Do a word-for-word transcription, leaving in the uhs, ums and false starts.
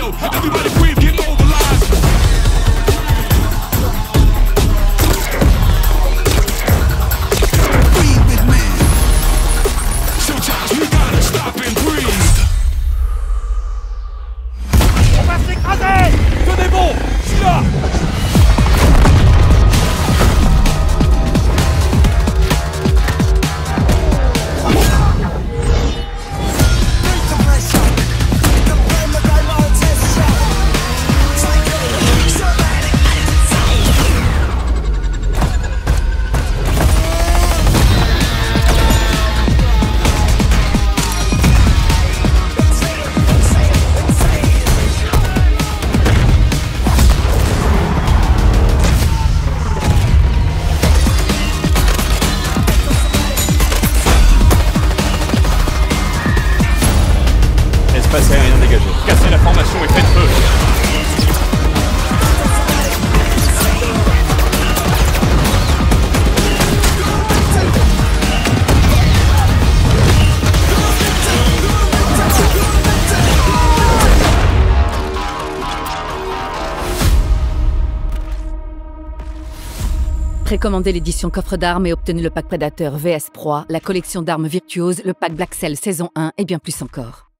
Everybody breathe, get mobilized. Breathe with me. Sometimes we gotta stop and breathe. On va s'écraser! Tenez bon! Je suis là! Espace aérien dégagé. Cassez la formation et faites feu. Précommandez l'édition coffre d'armes et obtenez le pack Prédateur V S Proie, la collection d'armes virtuoses, le pack Black Cell saison un et bien plus encore.